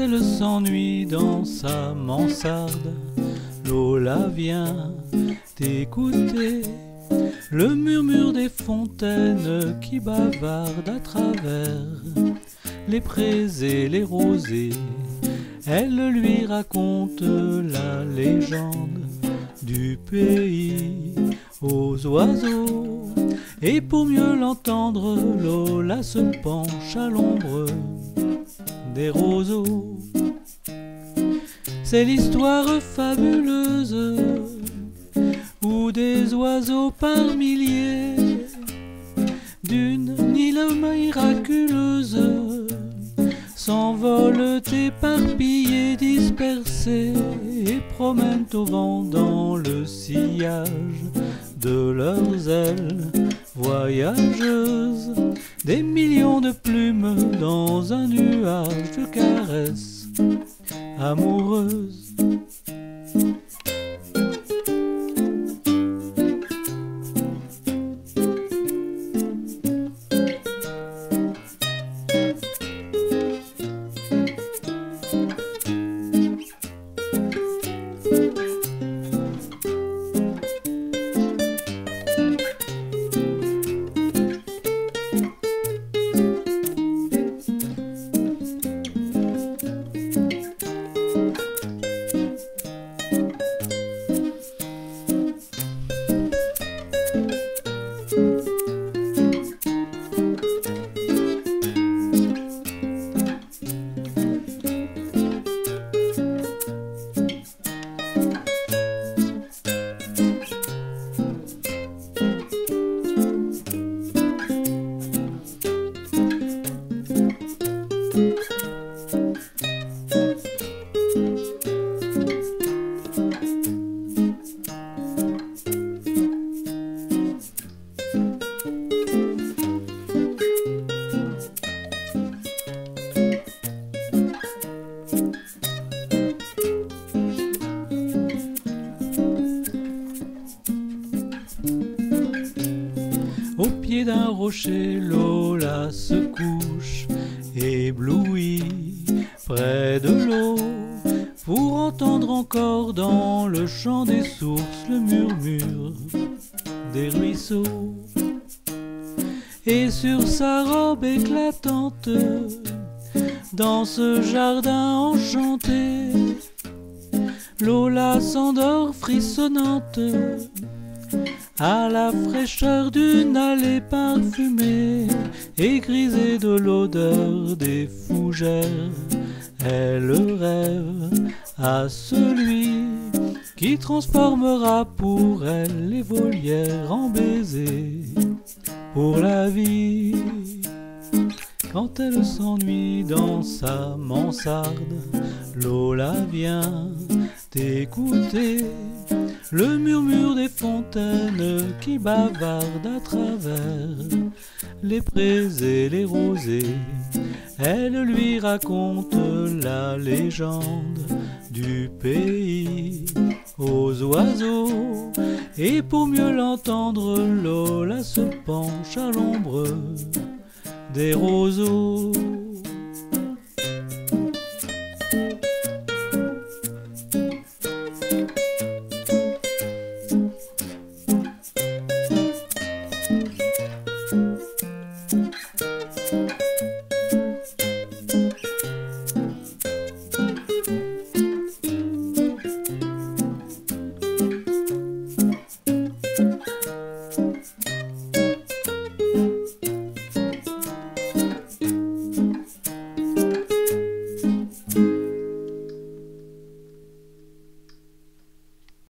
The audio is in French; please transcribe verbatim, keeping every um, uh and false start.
elle s'ennuie dans sa mansarde, Lola vient t'écouter le murmure des fontaines qui bavardent à travers les prés et les rosées. Elle lui raconte la légende du pays aux oiseaux, et pour mieux l'entendre, Lola se penche à l'ombre des roseaux. C'est l'histoire fabuleuse où des oiseaux par milliers d'une île miraculeuse s'envolent éparpillés, dispersés, et promènent au vent dans le sillage de leurs ailes voyageuses des millions de plumes dans un nuage de caresses amoureuses. Au pied d'un rocher, Lola se couche, éblouie près de l'eau, pour entendre encore dans le chant des sources le murmure des ruisseaux. Et sur sa robe éclatante, dans ce jardin enchanté, Lola s'endort frissonnante à la fraîcheur d'une allée parfumée et grisée de l'odeur des fougères. Elle rêve à celui qui transformera pour elle les volières en baisers pour la vie. Quand elle s'ennuie dans sa mansarde, Lola vient t'écouter le murmure des fontaines qui bavardent à travers les prés et les rosées. Elle lui raconte la légende du pays aux oiseaux, et pour mieux l'entendre, Lola se penche à l'ombre des roseaux.